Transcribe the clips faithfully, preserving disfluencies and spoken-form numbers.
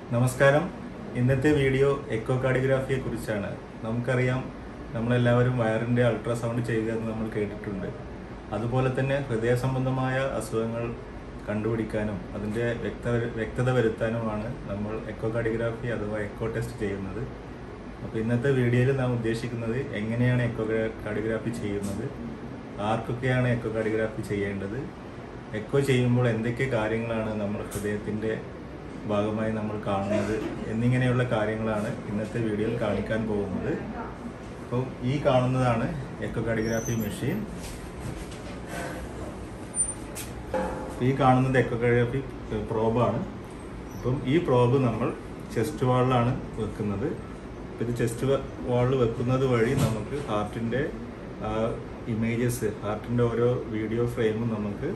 നമസ്കാരം. ഇന്നത്തെ വീഡിയോ എക്കോകാർഡിയോഗ്രാഫിയെ കുറിച്ചാണ്. നമുക്കറിയാം, നമ്മളെല്ലാവരും വയറിൻ്റെ അൾട്രാസൗണ്ട് ചെയ്യുക എന്ന് നമ്മൾ കേട്ടിട്ടുണ്ട്. അതുപോലെ തന്നെ ഹൃദയ സംബന്ധമായ അസുഖങ്ങൾ കണ്ടുപിടിക്കാനും അതിൻ്റെ വ്യക്ത വ്യക്തത വരുത്താനുമാണ് നമ്മൾ എക്കോകാർഡിയോഗ്രാഫി അഥവാ എക്കോ ടെസ്റ്റ് ചെയ്യുന്നത്. അപ്പോൾ ഇന്നത്തെ വീഡിയോയിൽ നാം ഉദ്ദേശിക്കുന്നത് എങ്ങനെയാണ് എക്കോകാർഡിയോഗ്രാഫി ചെയ്യുന്നത്, ആർക്കൊക്കെയാണ് എക്കോകാർഡിയോഗ്രാഫി ചെയ്യേണ്ടത്, എക്കോ ചെയ്യുമ്പോൾ എന്തൊക്കെ കാര്യങ്ങളാണ് നമ്മൾ ഹൃദയത്തിൻ്റെ ഭാഗമായി നമ്മൾ കാണുന്നത് എന്നിങ്ങനെയുള്ള കാര്യങ്ങളാണ് ഇന്നത്തെ വീഡിയോയിൽ കാണിക്കാൻ പോകുന്നത്. അപ്പോൾ ഈ കാണുന്നതാണ് എക്കോകാർഡിയോഗ്രാഫി മെഷീൻ. ഈ കാണുന്നത് എക്കോകാർഡിയോഗ്രാഫി പ്രോബാണ്. അപ്പം ഈ പ്രോബ് നമ്മൾ ചെസ്റ്റ് വാളിലാണ് വെക്കുന്നത്. ഇത് ചെസ്റ്റ് വാളിൽ വെക്കുന്നത് വഴി നമുക്ക് ഹാർട്ടിൻ്റെ ഇമേജസ്, ഹാർട്ടിൻ്റെ ഓരോ വീഡിയോ ഫ്രെയിമും നമുക്ക്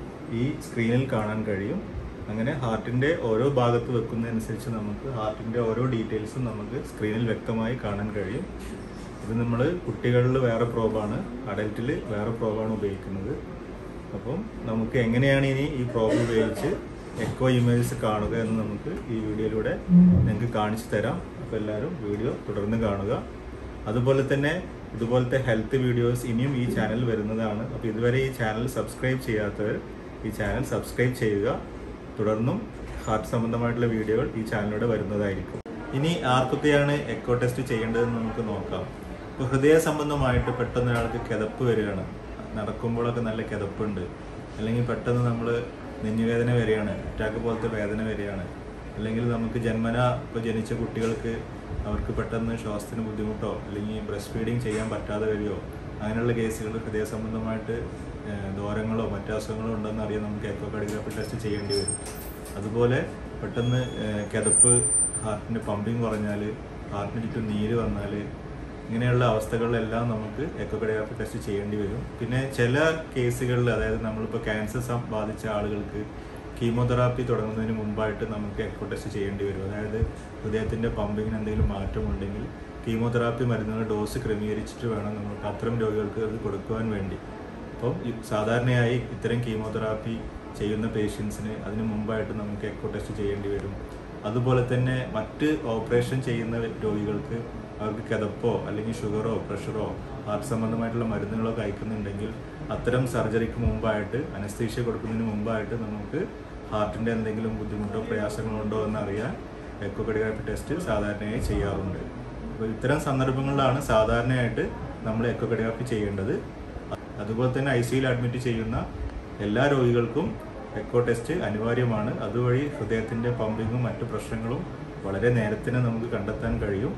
ഈ സ്ക്രീനിൽ കാണാൻ കഴിയും. അങ്ങനെ ഹാർട്ടിൻ്റെ ഓരോ ഭാഗത്ത് വെക്കുന്നതനുസരിച്ച് നമുക്ക് ഹാർട്ടിൻ്റെ ഓരോ ഡീറ്റെയിൽസും നമുക്ക് സ്ക്രീനിൽ വ്യക്തമായി കാണാൻ കഴിയും. ഇത് നമ്മൾ കുട്ടികളിൽ വേറെ പ്രോബാണ്, അഡൽട്ടിൽ വേറെ പ്രോബാണ് ഉപയോഗിക്കുന്നത്. അപ്പം നമുക്ക് എങ്ങനെയാണ് ഇനി ഈ പ്രോബ് ഉപയോഗിച്ച് എക്കോ ഇമേജസ് കാണുക എന്ന് നമുക്ക് ഈ വീഡിയോയിലൂടെ നിങ്ങൾക്ക് കാണിച്ചു തരാം. അപ്പോൾ എല്ലാവരും വീഡിയോ തുടർന്ന് കാണുക. അതുപോലെ തന്നെ ഇതുപോലത്തെ ഹെൽത്ത് വീഡിയോസ് ഇനിയും ഈ ചാനൽ വരുന്നതാണ്. അപ്പോൾ ഇതുവരെ ഈ ചാനൽ സബ്സ്ക്രൈബ് ചെയ്യാത്തവർ ഈ ചാനൽ സബ്സ്ക്രൈബ് ചെയ്യുക. തുടർന്നും ഹാർട്ട് സംബന്ധമായിട്ടുള്ള വീഡിയോകൾ ഈ ചാനലിലൂടെ വരുന്നതായിരിക്കും. ഇനി ആർക്കൊക്കെയാണ് എക്കോ ടെസ്റ്റ് ചെയ്യേണ്ടതെന്ന് നമുക്ക് നോക്കാം. ഇപ്പോൾ ഹൃദയ സംബന്ധമായിട്ട് പെട്ടെന്ന് ഒരാൾക്ക് കിതപ്പ് വരികയാണ്, നടക്കുമ്പോഴൊക്കെ നല്ല കിതപ്പുണ്ട്, അല്ലെങ്കിൽ പെട്ടെന്ന് നമ്മൾ നെഞ്ഞുവേദന വരികയാണ്, അറ്റാക്ക് പോലത്തെ വേദന വരികയാണ്, അല്ലെങ്കിൽ നമുക്ക് ജന്മന ഇപ്പോൾ ജനിച്ച കുട്ടികൾക്ക് അവർക്ക് പെട്ടെന്ന് ശ്വാസത്തിന് ബുദ്ധിമുട്ടോ അല്ലെങ്കിൽ ബ്രസ്റ്റ് ഫീഡിങ് ചെയ്യാൻ പറ്റാതെ വരികയോ അങ്ങനെയുള്ള കേസുകൾ ഹൃദയ സംബന്ധമായിട്ട് ദോരങ്ങളോ മറ്റു അസുഖങ്ങളോ ഉണ്ടെന്ന് അറിയാൻ നമുക്ക് എക്കോകാർഡിയോഗ്രാഫി ടെസ്റ്റ് ചെയ്യേണ്ടി വരും. അതുപോലെ പെട്ടെന്ന് കിതപ്പ്, ഹാർട്ടിൻ്റെ പമ്പിങ് കുറഞ്ഞാൽ, ഹാർട്ടിന് ചുറ്റും നീര് വന്നാൽ, ഇങ്ങനെയുള്ള അവസ്ഥകളിലെല്ലാം നമുക്ക് എക്കോകാർഡിയോഗ്രാഫി ടെസ്റ്റ് ചെയ്യേണ്ടി വരും. പിന്നെ ചില കേസുകളിൽ, അതായത് നമ്മളിപ്പോൾ ക്യാൻസർ ബാധിച്ച ആളുകൾക്ക് കീമോതെറാപ്പി തുടങ്ങുന്നതിന് മുമ്പായിട്ട് നമുക്ക് എക്കോ ടെസ്റ്റ് ചെയ്യേണ്ടി വരും. അതായത് ഹൃദയത്തിൻ്റെ പമ്പിങ്ങിന് എന്തെങ്കിലും മാറ്റമുണ്ടെങ്കിൽ കീമോതെറാപ്പി മരുന്നുകളുടെ ഡോസ് ക്രമീകരിച്ചിട്ട് വേണം നമുക്ക് അത്തരം രോഗികൾക്ക് അത് കൊടുക്കുവാൻ വേണ്ടി. അപ്പം സാധാരണയായി ഇത്തരം കീമോതെറാപ്പി ചെയ്യുന്ന പേഷ്യൻസിന് അതിന് മുമ്പായിട്ട് നമുക്ക് എക്കോ ടെസ്റ്റ് ചെയ്യേണ്ടി വരും. അതുപോലെ തന്നെ മറ്റ് ഓപ്പറേഷൻ ചെയ്യുന്ന രോഗികൾക്ക് അവർക്ക് കിതപ്പോ അല്ലെങ്കിൽ ഷുഗറോ പ്രഷറോ ഹാർട്ട് സംബന്ധമായിട്ടുള്ള മരുന്നുകളോ കഴിക്കുന്നുണ്ടെങ്കിൽ അത്തരം സർജറിക്ക് മുമ്പായിട്ട്, അനസ്തീഷ്യ കൊടുക്കുന്നതിന് മുമ്പായിട്ട് നമുക്ക് ഹാർട്ടിൻ്റെ എന്തെങ്കിലും ബുദ്ധിമുട്ടോ പ്രയാസങ്ങളോ ഉണ്ടോ എന്നറിയാൻ എക്കോകാർഡിയോഗ്രാഫി ടെസ്റ്റ് സാധാരണയായി ചെയ്യാറുണ്ട്. അപ്പോൾ ഇത്തരം സന്ദർഭങ്ങളിലാണ് സാധാരണയായിട്ട് നമ്മൾ എക്കോകാർഡിയോഗ്രാഫി ചെയ്യേണ്ടത്. അതുപോലെ തന്നെ ഐ സിയിൽ അഡ്മിറ്റ് ചെയ്യുന്ന എല്ലാ രോഗികൾക്കും എക്കോ ടെസ്റ്റ് അനിവാര്യമാണ്. അതുവഴി ഹൃദയത്തിൻ്റെ പമ്പിങ്ങും മറ്റു പ്രശ്നങ്ങളും വളരെ നേരത്തിന് നമുക്ക് കണ്ടെത്താൻ കഴിയും.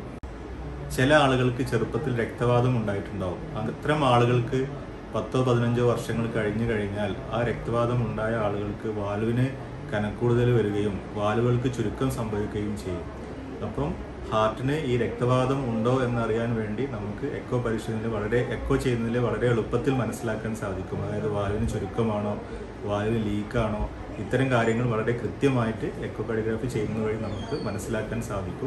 ചില ആളുകൾക്ക് ചെറുപ്പത്തിൽ രക്തവാതം ഉണ്ടായിട്ടുണ്ടാവും. അത്തരം ആളുകൾക്ക് പത്തോ പതിനഞ്ചോ വർഷങ്ങൾ കഴിഞ്ഞു കഴിഞ്ഞാൽ ആ രക്തവാതം ഉണ്ടായ ആളുകൾക്ക് വാൽവിന് കനക്കൂടുതൽ വരികയും വാൽവുകൾക്ക് ചുരുക്കം സംഭവിക്കുകയും ചെയ്യും. അപ്പം ഹാർട്ടിന് ഈ രക്തവാതം ഉണ്ടോ എന്നറിയാൻ വേണ്ടി നമുക്ക് എക്കോ പരിശോധനയിൽ വളരെ എക്കോ ചെയ്യുന്നതിൽ വളരെ എളുപ്പത്തിൽ മനസ്സിലാക്കാൻ സാധിക്കും. അതായത് വാൽവിന് ചുരുക്കമാണോ, വാൽവിന് ലീക്കാണോ, ഇത്തരം കാര്യങ്ങൾ വളരെ കൃത്യമായിട്ട് എക്കോകാർഡിയോഗ്രാഫി ചെയ്യുന്നത് വഴി നമുക്ക് മനസ്സിലാക്കാൻ സാധിക്കും.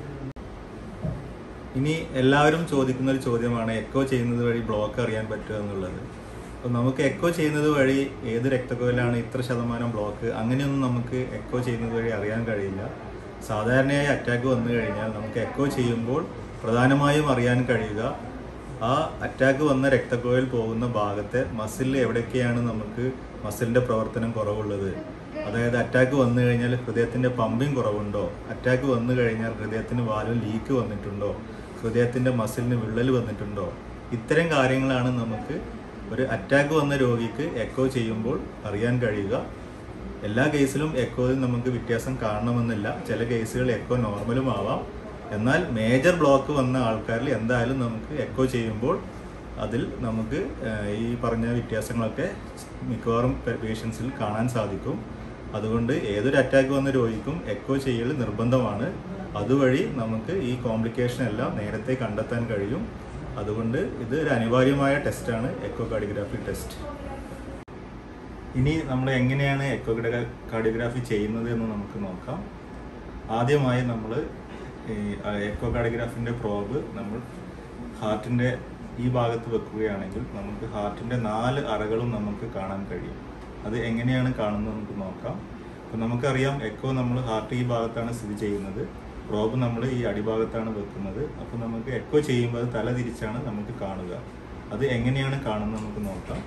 ഇനി എല്ലാവരും ചോദിക്കുന്ന ഒരു ചോദ്യമാണ് എക്കോ ചെയ്യുന്നത് വഴി ബ്ലോക്ക് അറിയാൻ പറ്റുക എന്നുള്ളത്. അപ്പോൾ നമുക്ക് എക്കോ ചെയ്യുന്നത് വഴി ഏത് രക്തക്കുഴലാണ് ഇത്ര ശതമാനം ബ്ലോക്ക്, അങ്ങനെയൊന്നും നമുക്ക് എക്കോ ചെയ്യുന്നത് വഴി അറിയാൻ കഴിയില്ല. സാധാരണയായി അറ്റാക്ക് വന്നു കഴിഞ്ഞാൽ നമുക്ക് എക്കോ ചെയ്യുമ്പോൾ പ്രധാനമായും അറിയാൻ കഴിയുക ആ അറ്റാക്ക് വന്ന രക്തക്കുഴൽ പോകുന്ന ഭാഗത്തെ മസിലിൽ എവിടെയൊക്കെയാണ് നമുക്ക് മസിലിൻ്റെ പ്രവർത്തനം കുറവുള്ളത്. അതായത് അറ്റാക്ക് വന്നു കഴിഞ്ഞാൽ ഹൃദയത്തിൻ്റെ പമ്പിങ് കുറവുണ്ടോ, അറ്റാക്ക് വന്നു കഴിഞ്ഞാൽ ഹൃദയത്തിന് വാൽവ് ലീക്ക് വന്നിട്ടുണ്ടോ, ഹൃദയത്തിൻ്റെ മസിലിന് വിള്ളൽ വന്നിട്ടുണ്ടോ, ഇത്തരം കാര്യങ്ങളാണ് നമുക്ക് ഒരു അറ്റാക്ക് വന്ന രോഗിക്ക് എക്കോ ചെയ്യുമ്പോൾ അറിയാൻ കഴിയുക. എല്ലാ കേസിലും എക്കോയിൽ നമുക്ക് വ്യത്യാസം കാണണമെന്നില്ല. ചില കേസുകൾ എക്കോ നോർമലും ആവാം. എന്നാൽ മേജർ ബ്ലോക്ക് വന്ന ആൾക്കാരിൽ എന്തായാലും നമുക്ക് എക്കോ ചെയ്യുമ്പോൾ അതിൽ നമുക്ക് ഈ പറഞ്ഞ വ്യത്യാസങ്ങളൊക്കെ മിക്കവാറും പേഷ്യൻസിൽ കാണാൻ സാധിക്കും. അതുകൊണ്ട് ഏതൊരു അറ്റാക്ക് വന്ന രോഗിക്കും എക്കോ ചെയ്യൽ നിർബന്ധമാണ്. അതുവഴി നമുക്ക് ഈ കോംപ്ലിക്കേഷൻ എല്ലാം നേരത്തെ കണ്ടെത്താൻ കഴിയും. അതുകൊണ്ട് ഇത് ഒരു അനിവാര്യമായ ടെസ്റ്റാണ് എക്കോകാർഡിയോഗ്രാഫി ടെസ്റ്റ്. ഇനി നമ്മൾ എങ്ങനെയാണ് എക്കോകാർഡിയോഗ്രാഫി ചെയ്യുന്നത് എന്ന് നമുക്ക് നോക്കാം. ആദ്യമായി നമ്മൾ എക്കോകാർഡിയോഗ്രാഫിൻ്റെ പ്രോബ് നമ്മൾ ഹാർട്ടിൻ്റെ ഈ ഭാഗത്ത് വെക്കുകയാണെങ്കിൽ നമുക്ക് ഹാർട്ടിൻ്റെ നാല് അറകളും നമുക്ക് കാണാൻ കഴിയും. അത് എങ്ങനെയാണ് കാണുന്നത് നമുക്ക് നോക്കാം. അപ്പോൾ നമുക്കറിയാം എക്കോ നമ്മൾ ഹാർട്ട് ഈ ഭാഗത്താണ് സ്ഥിതി ചെയ്യുന്നത്, പ്രോബ് നമ്മൾ ഈ അടിഭാഗത്താണ് വെക്കുന്നത്. അപ്പോൾ നമുക്ക് എക്കോ ചെയ്യുമ്പോൾ അത് തല തിരിച്ചാണ് നമുക്ക് കാണുക. അത് എങ്ങനെയാണ് കാണുന്നത് നമുക്ക് നോക്കാം.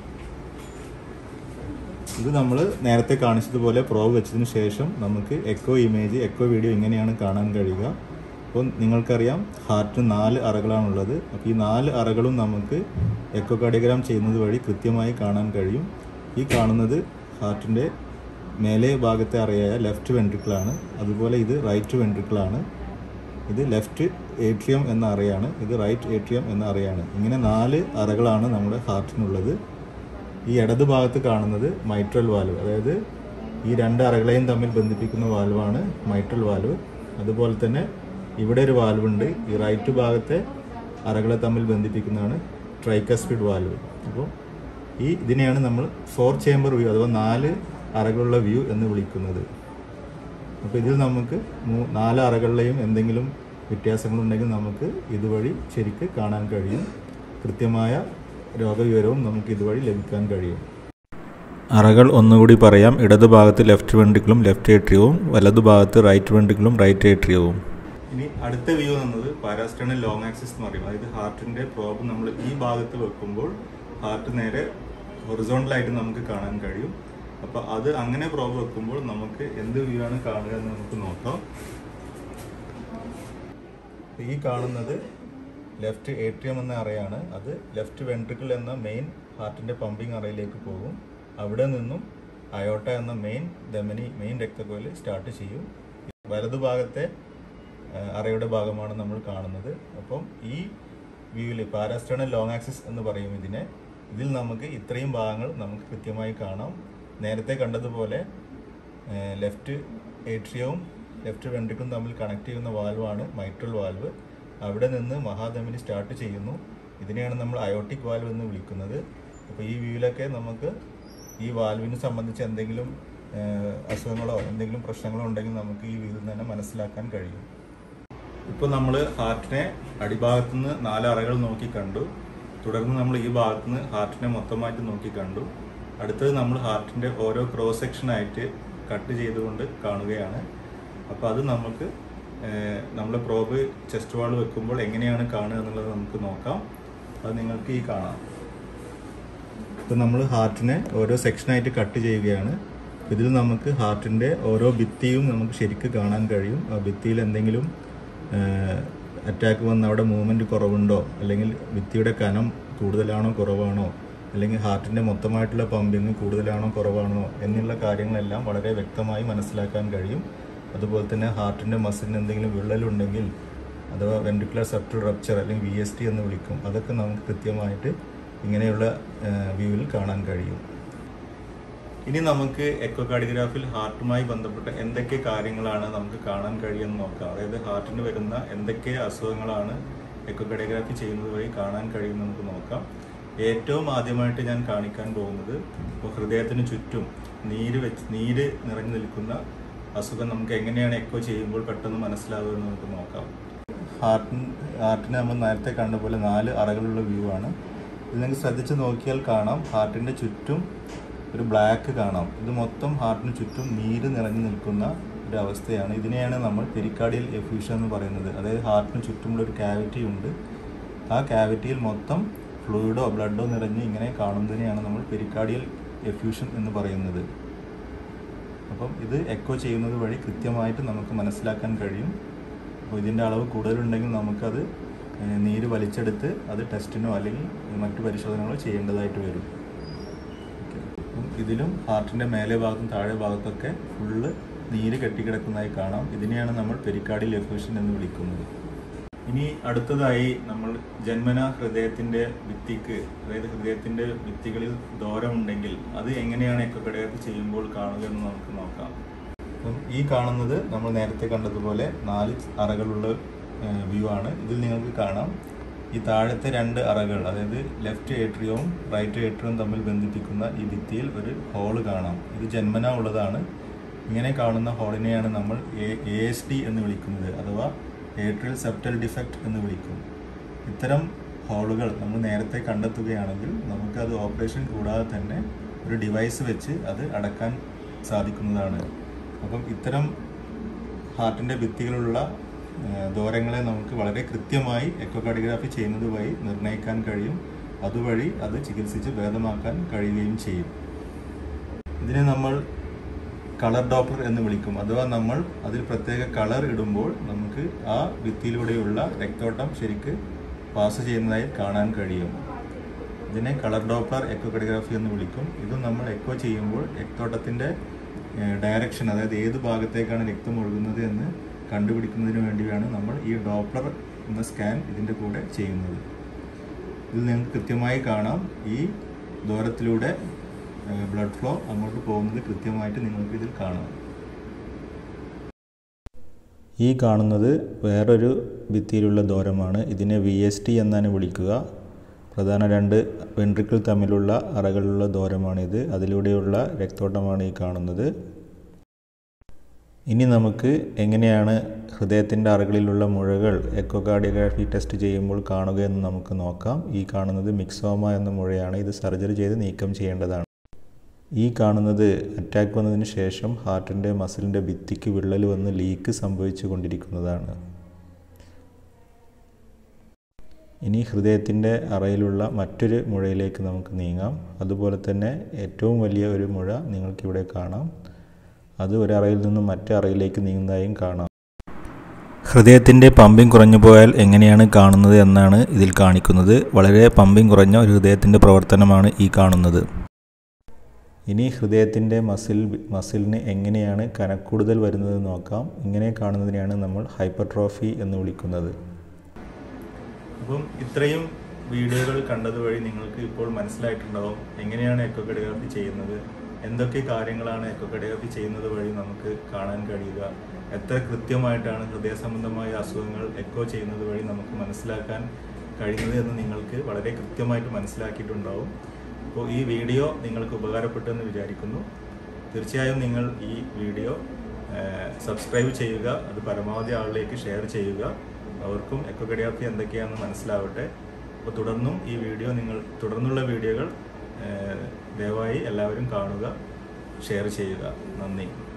ഇത് നമ്മൾ നേരത്തെ കാണിച്ചതുപോലെ പ്രോബ് വെച്ചതിന് ശേഷം നമുക്ക് എക്കോ ഇമേജ്, എക്കോ വീഡിയോ ഇങ്ങനെയാണ് കാണാൻ കഴിയുക. അപ്പോൾ നിങ്ങൾക്കറിയാം ഹാർട്ടിന് നാല് അറകളാണുള്ളത്. അപ്പോൾ ഈ നാല് അറകളും നമുക്ക് എക്കോകാർഡിയോഗ്രാം ചെയ്യുന്നത് വഴി കൃത്യമായി കാണാൻ കഴിയും. ഈ കാണുന്നത് ഹാർട്ടിൻ്റെ മേലെ ഭാഗത്തെ അറയായ ലെഫ്റ്റ് വെൻട്രിക്കിളാണ്. അതുപോലെ ഇത് റൈറ്റ് വെൻട്രിക്കിളാണ്. ഇത് ലെഫ്റ്റ് ഏട്രിയം എന്ന അറയാണ്, ഇത് റൈറ്റ് ഏട്രിയം എന്ന അറയാണ്. ഇങ്ങനെ നാല് അറകളാണ് നമ്മുടെ ഹാർട്ടിനുള്ളത്. ഈ ഇടത് ഭാഗത്ത് കാണുന്നത് മൈട്രൽ വാൽവ്, അതായത് ഈ രണ്ട് അറകളെയും തമ്മിൽ ബന്ധിപ്പിക്കുന്ന വാൽവാണ് മൈട്രൽ വാൽവ്. അതുപോലെ തന്നെ ഇവിടെ ഒരു വാൽവ് ഉണ്ട്. ഈ റൈറ്റ് ഭാഗത്തെ അറകളെ തമ്മിൽ ബന്ധിപ്പിക്കുന്നതാണ് ട്രൈക്കസ്പിഡ് വാൽവ്. അപ്പോൾ ഈ ഇതിനെയാണ് നമ്മൾ ഫോർ ചേംബർ വ്യൂ അഥവാ നാല് അറകളുള്ള വ്യൂ എന്ന് വിളിക്കുന്നത്. അപ്പോൾ ഇതിൽ നമുക്ക് നാല് അറകളിലെയും എന്തെങ്കിലും വ്യത്യാസങ്ങളുണ്ടെങ്കിൽ നമുക്ക് ഇതുവഴി ശരിക്ക് കാണാൻ കഴിയും. കൃത്യമായ രോഗവിവരവും നമുക്ക് ഇതുവഴി ലഭിക്കാൻ കഴിയും. അറകൾ ഒന്നുകൂടി പറയാം. ഇടതുഭാഗത്ത് ലെഫ്റ്റ് വെൻട്രിക്കിളും ലെഫ്റ്റ് ഏട്രിയവും, വലതുഭാഗത്ത് റൈറ്റ് വെൻട്രിക്കിളും റൈറ്റ് ഏട്രിയവും. ഇനി അടുത്ത വ്യൂ എന്നത് പാരാസ്റ്റേണൽ ലോങ് ആക്സിസ് എന്ന് പറയും. അതായത് ഹാർട്ടിൻ്റെ പ്രോബ് നമ്മൾ ഈ ഭാഗത്ത് വെക്കുമ്പോൾ ഹാർട്ട് നേരെ ഹൊറിസോണ്ടലായിട്ട് നമുക്ക് കാണാൻ കഴിയും. അപ്പോൾ അത് അങ്ങനെ പ്രോബ് വെക്കുമ്പോൾ നമുക്ക് എന്ത് വ്യൂ ആണ് കാണുക എന്ന് നമുക്ക് നോക്കാം. ഈ കാണുന്നത് ലെഫ്റ്റ് ഏട്രിയം എന്ന അറയാണ്. അത് ലെഫ്റ്റ് വെൻട്രിക്കിൾ എന്ന മെയിൻ ഹാർട്ടിൻ്റെ പമ്പിങ് അറയിലേക്ക് പോകും. അവിടെ നിന്നും അയോട്ട എന്ന മെയിൻ ധമനി, മെയിൻ രക്തക്കുഴൽ സ്റ്റാർട്ട് ചെയ്യും. വലതുഭാഗത്തെ അറയുടെ ഭാഗമാണ് നമ്മൾ കാണുന്നത്. അപ്പം ഈ വ്യൂവിൽ പാരാസ്റ്റേണൽ ലോങ് ആക്സിസ് എന്ന് പറയും ഇതിനെ. ഇതിൽ നമുക്ക് ഇത്രയും ഭാഗങ്ങൾ നമുക്ക് കൃത്യമായി കാണാം. നേരത്തെ കണ്ടതുപോലെ ലെഫ്റ്റ് ഏട്രിയവും ലെഫ്റ്റ് വെൻട്രിക്കിളും തമ്മിൽ കണക്ട് ചെയ്യുന്ന വാൽവാണ് മൈട്രൽ വാൽവ്. അവിടെ നിന്ന് മഹാധമനി സ്റ്റാർട്ട് ചെയ്യുന്നു. ഇതിനെയാണ് നമ്മൾ അയോട്ടിക് വാൽവ് എന്ന് വിളിക്കുന്നത്. അപ്പോൾ ഈ വ്യൂവിലൊക്കെ നമുക്ക് ഈ വാൽവിനെ സംബന്ധിച്ച് എന്തെങ്കിലും അസുഖങ്ങളോ എന്തെങ്കിലും പ്രശ്നങ്ങളോ ഉണ്ടെങ്കിൽ നമുക്ക് ഈ വ്യൂവിൽ തന്നെ മനസ്സിലാക്കാൻ കഴിയും. ഇപ്പോൾ നമ്മൾ ഹാർട്ടിനെ അടിഭാഗത്തു നിന്ന് നാല് അറകൾ നോക്കി കണ്ടു. തുടർന്ന് നമ്മൾ ഈ ഭാഗത്തു നിന്ന് ഹാർട്ടിനെ മൊത്തമായിട്ട് നോക്കി കണ്ടു. അടുത്തത് നമ്മൾ ഹാർട്ടിൻ്റെ ഓരോ ക്രോസ് സെക്ഷനായിട്ട് കട്ട് ചെയ്തുകൊണ്ട് കാണുകയാണ്. അപ്പോൾ അത് നമുക്ക് നമ്മൾ പ്രോബ് ചെസ്റ്റ് വാൾ വെക്കുമ്പോൾ എങ്ങനെയാണ് കാണുക എന്നുള്ളത് നമുക്ക് നോക്കാം. അത് നിങ്ങൾക്ക് ഈ കാണാം. ഇപ്പോൾ നമ്മൾ ഹാർട്ടിനെ ഓരോ സെക്ഷനായിട്ട് കട്ട് ചെയ്യുകയാണ്. ഇതിൽ നമുക്ക് ഹാർട്ടിൻ്റെ ഓരോ ഭിത്തിയും നമുക്ക് ശരിക്കും കാണാൻ കഴിയും. ആ ഭിത്തിയിൽ എന്തെങ്കിലും അറ്റാക്ക് വന്ന് അവിടെ മൂവ്മെൻറ്റ് കുറവുണ്ടോ, അല്ലെങ്കിൽ ഭിത്തിയുടെ കനം കൂടുതലാണോ കുറവാണോ, അല്ലെങ്കിൽ ഹാർട്ടിൻ്റെ മൊത്തമായിട്ടുള്ള പമ്പിങ് കൂടുതലാണോ കുറവാണോ എന്നുള്ള കാര്യങ്ങളെല്ലാം വളരെ വ്യക്തമായി മനസ്സിലാക്കാൻ കഴിയും. അതുപോലെ തന്നെ ഹാർട്ടിൻ്റെ മസിലിന് എന്തെങ്കിലും വിള്ളലുണ്ടെങ്കിൽ അഥവാ വെൻട്രിക്കുലർ സെപ്റ്റൽ റപ്ചർ അല്ലെങ്കിൽ വി എസ് ടി എന്ന് വിളിക്കും, അതൊക്കെ നമുക്ക് കൃത്യമായിട്ട് ഇങ്ങനെയുള്ള വ്യൂവിൽ കാണാൻ കഴിയും. ഇനി നമുക്ക് എക്കോകാർഡിയോഗ്രാഫിയിൽ ഹാർട്ടുമായി ബന്ധപ്പെട്ട എന്തൊക്കെ കാര്യങ്ങളാണ് നമുക്ക് കാണാൻ കഴിയുമെന്ന് നോക്കാം. അതായത് ഹാർട്ടിന് വരുന്ന എന്തൊക്കെ അസുഖങ്ങളാണ് എക്കോകാർഡിയോഗ്രാഫി ചെയ്യുന്നത് വഴി കാണാൻ കഴിയുമെന്ന് നമുക്ക് നോക്കാം. ഏറ്റവും ആദ്യമായിട്ട് ഞാൻ കാണിക്കാൻ പോകുന്നത് ഇപ്പോൾ ഹൃദയത്തിന് ചുറ്റും നീര് വെച്ച് നീര് നിറഞ്ഞു നിൽക്കുന്ന അസുഖം നമുക്ക് എങ്ങനെയാണ് എക്കോ ചെയ്യുമ്പോൾ പെട്ടെന്ന് മനസ്സിലാവുമെന്ന് നമുക്ക് നോക്കാം. ഹാർട്ടിന് ഹാർട്ടിന് നമ്മൾ നേരത്തെ കണ്ട പോലെ നാല് അറകളുള്ള വ്യൂ ആണ്. ഇത് നിങ്ങൾക്ക് ശ്രദ്ധിച്ച് നോക്കിയാൽ കാണാം, ഹാർട്ടിൻ്റെ ചുറ്റും ഒരു ബ്ലാക്ക് കാണാം. ഇത് മൊത്തം ഹാർട്ടിന് ചുറ്റും നീര് നിറഞ്ഞു നിൽക്കുന്ന ഒരു അവസ്ഥയാണ്. ഇതിനെയാണ് നമ്മൾ പെരിക്കാർഡിയൽ എഫ്യൂഷൻ എന്ന് പറയുന്നത്. അതായത് ഹാർട്ടിന് ചുറ്റുമുള്ള ഒരു ക്യാവിറ്റി ഉണ്ട്. ആ ക്യാവിറ്റിയിൽ മൊത്തം ഫ്ലൂയിഡോ ബ്ലഡോ നിറഞ്ഞ് ഇങ്ങനെ കാണുന്നതിനെയാണ് നമ്മൾ പെരിക്കാർഡിയൽ എഫ്യൂഷൻ എന്ന് പറയുന്നത്. അപ്പം ഇത് എക്കോ ചെയ്യുന്നത് വഴി കൃത്യമായിട്ട് നമുക്ക് മനസ്സിലാക്കാൻ കഴിയും. അപ്പോൾ ഇതിൻ്റെ അളവ് കൂടുതലുണ്ടെങ്കിൽ നമുക്കത് നീര് വലിച്ചെടുത്ത് അത് ടെസ്റ്റിനോ അല്ലെങ്കിൽ മറ്റു പരിശോധനകളോ ചെയ്യേണ്ടതായിട്ട് വരും. ഇതിലും ഹാർട്ടിൻ്റെ മേലെ ഭാഗത്തും താഴെ ഭാഗത്തൊക്കെ ഫുള്ള് നീര് കെട്ടിക്കിടക്കുന്നതായി കാണാം. ഇതിനെയാണ് നമ്മൾ പെരിക്കാർഡിയൽ എഫ്യൂഷൻ എന്ന് വിളിക്കുന്നത്. ഇനി അടുത്തതായി നമ്മൾ ജന്മന ഹൃദയത്തിൻ്റെ ഭിത്തിക്ക്, അതായത് ഹൃദയത്തിൻ്റെ ഭിത്തികളിൽ ദോരമുണ്ടെങ്കിൽ അത് എങ്ങനെയാണ് എക്കോകാർഡിയോഗ്രാഫി ചെയ്യുമ്പോൾ കാണുക എന്ന് നമുക്ക് നോക്കാം. അപ്പം ഈ കാണുന്നത് നമ്മൾ നേരത്തെ കണ്ടതുപോലെ നാല് അറകളുള്ള വ്യൂ ആണ്. ഇതിൽ നിങ്ങൾക്ക് കാണാം ഈ താഴത്തെ രണ്ട് അറകൾ, അതായത് ലെഫ്റ്റ് ഏട്രിയവും റൈറ്റ് ഏട്രിയവും തമ്മിൽ ബന്ധിപ്പിക്കുന്ന ഈ ഭിത്തിയിൽ ഒരു ഹോള് കാണാം. ഇത് ജന്മന ഉള്ളതാണ്. ഇങ്ങനെ കാണുന്ന ഹോളിനെയാണ് നമ്മൾ എ എസ് ഡി എന്ന് വിളിക്കുന്നത്, അഥവാ ഏട്രിയൽ സെപ്റ്റൽ ഡിഫക്റ്റ് എന്ന് വിളിക്കും. ഇത്തരം ഹോളുകൾ നമ്മൾ നേരത്തെ കണ്ടെത്തുകയാണെങ്കിൽ നമുക്കത് ഓപ്പറേഷൻ കൂടാതെ തന്നെ ഒരു ഡിവൈസ് വെച്ച് അത് അടക്കാൻ സാധിക്കുന്നതാണ്. അപ്പം ഇത്തരം ഹാർട്ടിൻ്റെ ഭിത്തികളുള്ള ദ്വാരങ്ങളെ നമുക്ക് വളരെ കൃത്യമായി എക്കോകാർഡിയോഗ്രാഫി ചെയ്യുന്നത് വഴി നിർണ്ണയിക്കാൻ കഴിയും. അതുവഴി അത് ചികിത്സിച്ച് ഭേദമാക്കാൻ കഴിയുകയും ചെയ്യും. ഇതിനെ നമ്മൾ കളർ ഡോപ്ലർ എന്ന് വിളിക്കും. അഥവാ നമ്മൾ അതിൽ പ്രത്യേക കളർ ഇടുമ്പോൾ നമുക്ക് ആ ഭിത്തിയിലൂടെയുള്ള രക്തോട്ടം ശരിക്ക് പാസ് ചെയ്യുന്നതായി കാണാൻ കഴിയും. ഇതിനെ കളർ ഡോപ്ലർ എക്കോകാർഡിയോഗ്രാഫി എന്ന് വിളിക്കും. ഇത് നമ്മൾ എക്കോ ചെയ്യുമ്പോൾ രക്തോട്ടത്തിൻ്റെ ഡയറക്ഷൻ, അതായത് ഏത് ഭാഗത്തേക്കാണ് രക്തം ഒഴുകുന്നത് എന്ന് കണ്ടുപിടിക്കുന്നതിന് വേണ്ടിയാണ് നമ്മൾ ഈ ഡോപ്ലർ എന്ന സ്കാൻ ഇതിൻ്റെ കൂടെ ചെയ്യുന്നത്. ഇതിൽ നിങ്ങൾക്ക് കൃത്യമായി കാണാം ഈ ദ്വാരത്തിലൂടെ ബ്ലഡ് ഫ്ലോ അങ്ങോട്ട് പോകുന്നത് കൃത്യമായിട്ട് നിങ്ങൾക്ക് ഇതിൽ കാണാം. ഈ കാണുന്നത് വേറൊരു ഭിത്തിയിലുള്ള ദ്വാരമാണ്. ഇതിനെ വി എസ് ടി എന്നാണ് വിളിക്കുക. പ്രധാന രണ്ട് വെൻട്രിക്കിൾ തമ്മിലുള്ള അറകളുള്ള ദ്വാരമാണിത്. അതിലൂടെയുള്ള രക്തോട്ടമാണ് ഈ കാണുന്നത്. ഇനി നമുക്ക് എങ്ങനെയാണ് ഹൃദയത്തിൻ്റെ അറകളിലുള്ള മുഴകൾ എക്കോകാർഡിയോഗ്രാഫി ടെസ്റ്റ് ചെയ്യുമ്പോൾ കാണുകയെന്ന് നമുക്ക് നോക്കാം. ഈ കാണുന്നത് മിക്സോമ എന്ന മുഴയാണ്. ഇത് സർജറി ചെയ്ത് നീക്കം ചെയ്യേണ്ടതാണ്. ഈ കാണുന്നത് അറ്റാക്ക് വന്നതിന് ശേഷം ഹാർട്ടിൻ്റെ മസിലിൻ്റെ ഭിത്തിക്ക് വിള്ളൽ വന്ന് ലീക്ക് സംഭവിച്ചു കൊണ്ടിരിക്കുന്നതാണ്. ഇനി ഹൃദയത്തിൻ്റെ അറയിലുള്ള മറ്റൊരു മുഴയിലേക്ക് നമുക്ക് നീങ്ങാം. അതുപോലെ തന്നെ ഏറ്റവും വലിയ ഒരു മുഴ നിങ്ങൾക്കിവിടെ കാണാം. അത് ഒരറയിൽ നിന്നും മറ്റേ അറയിലേക്ക് നീങ്ങുന്നതായും കാണാം. ഹൃദയത്തിൻ്റെ പമ്പിങ് കുറഞ്ഞു പോയാൽ എങ്ങനെയാണ് കാണുന്നത് എന്നാണ് ഇതിൽ കാണിക്കുന്നത്. വളരെ പമ്പിങ് കുറഞ്ഞ ഒരു ഹൃദയത്തിൻ്റെ പ്രവർത്തനമാണ് ഈ കാണുന്നത്. ഇനി ഹൃദയത്തിൻ്റെ മസിൽ മസിലിന് എങ്ങനെയാണ് കനക്കൂടുതൽ വരുന്നത് നോക്കാം. ഇങ്ങനെ കാണുന്നതിനെയാണ് നമ്മൾ ഹൈപ്പർട്രോഫി എന്ന് വിളിക്കുന്നത്. അപ്പം ഇത്രയും വീഡിയോകൾ കണ്ടത് വഴി നിങ്ങൾക്ക് ഇപ്പോൾ മനസ്സിലായിട്ടുണ്ടാവും എങ്ങനെയാണ് എക്കോകാർഡിയോഗ്രാഫി ചെയ്യുന്നത്, എന്തൊക്കെ കാര്യങ്ങളാണ് എക്കോകാർഡിയോഗ്രാഫി ചെയ്യുന്നത് വഴി നമുക്ക് കാണാൻ കഴിയുക, എത്ര കൃത്യമായിട്ടാണ് ഹൃദയ സംബന്ധമായ അസുഖങ്ങൾ എക്കോ ചെയ്യുന്നത് വഴി നമുക്ക് മനസ്സിലാക്കാൻ കഴിയുന്നത് എന്ന് നിങ്ങൾക്ക് വളരെ കൃത്യമായിട്ട് മനസ്സിലാക്കിയിട്ടുണ്ടാവും. അപ്പോൾ ഈ വീഡിയോ നിങ്ങൾക്ക് ഉപകാരപ്പെട്ടെന്ന് വിചാരിക്കുന്നു. തീർച്ചയായും നിങ്ങൾ ഈ വീഡിയോ സബ്സ്ക്രൈബ് ചെയ്യുക, അത് പരമാവധി ആളിലേക്ക് ഷെയർ ചെയ്യുക. അവർക്കും എക്കോകാർഡിയോഗ്രാഫി എന്തൊക്കെയാണെന്ന് മനസ്സിലാവട്ടെ. അപ്പോൾ തുടർന്നും ഈ വീഡിയോ നിങ്ങൾ തുടർന്നുള്ള വീഡിയോകൾ ദയവായി എല്ലാവരും കാണുക, ഷെയർ ചെയ്യുക. നന്ദി.